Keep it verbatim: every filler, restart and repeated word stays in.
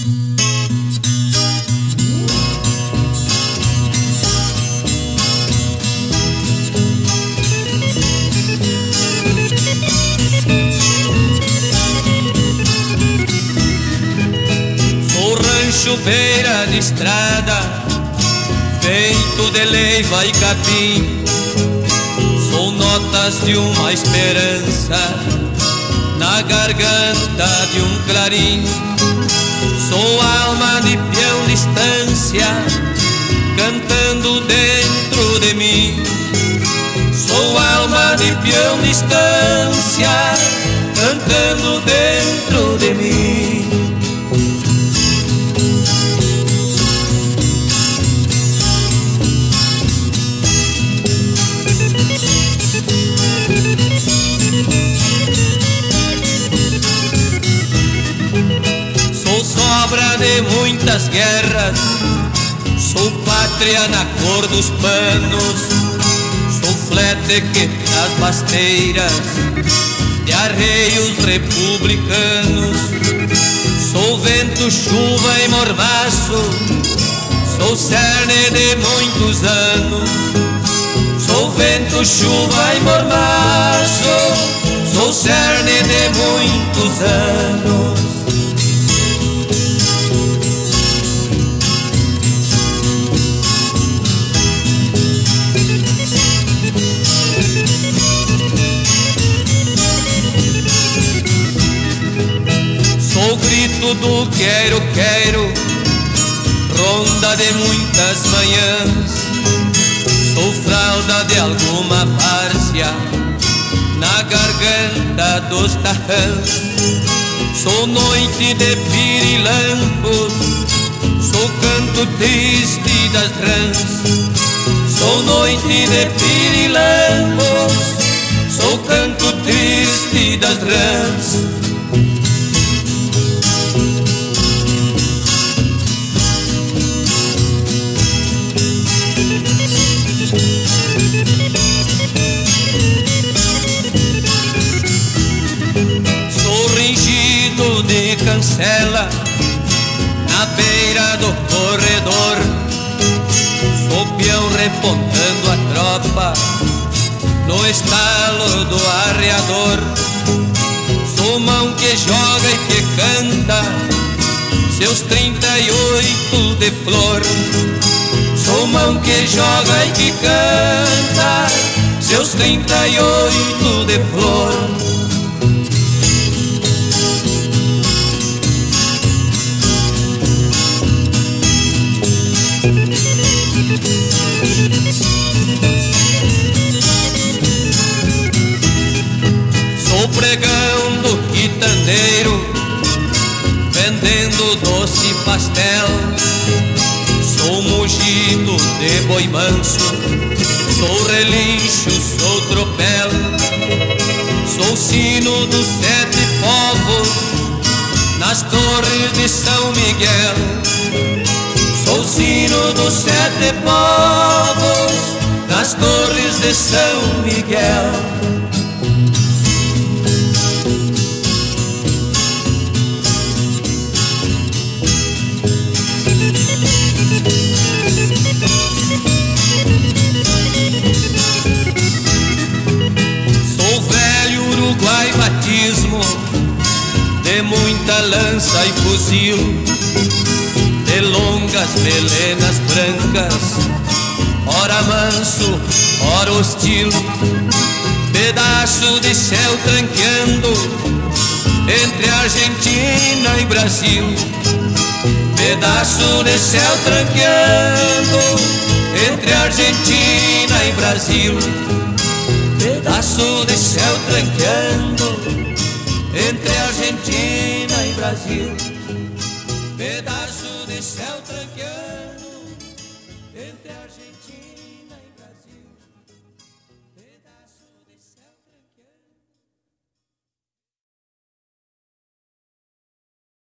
Beira de estrada, feito de leiva e capim. Sou notas de uma esperança na garganta de um clarim. Sou alma de peão de estância cantando dentro de mim. Sou alma de peão de estância cantando dentro de mim. Sobra de muitas guerras, sou pátria na cor dos panos, sou flete que traz pasteiras de arreios republicanos, sou vento, chuva e mormaço, sou cerne de muitos anos, sou vento, chuva e mormaço, sou cerne de muitos anos. Sou grito do quero, quero, ronda de muitas manhãs. Sou fralda de alguma várzea na garganta dos tarrãs. Sou noite de pirilampos, sou canto triste das rãs. Sou noite de pirilampos, sou canto triste das rãs. De cancela na beira do corredor, sou peão repontando a tropa no estalo do arreador. Sou mão que joga e que canta seus trinta e oito de flor. Sou mão que joga e que canta seus trinta e oito de flor. Sou pregão do quitandeiro, vendendo doce pastel. Sou mugido de boi manso, sou relincho, sou tropel. Sou sino dos sete povos nas torres de São Miguel. Sou sino dos sete povos nas torres de São Miguel. Sou velho Uruguai batismo de muita lança e fuzil, de longas melenas brancas, ora manso, ora hostil. Pedaço de céu tranqueando entre Argentina e Brasil. Pedaço de céu tranqueando entre Argentina e Brasil. Pedaço de céu tranqueando entre Argentina e Brasil. Pedaço de céu tranqueando.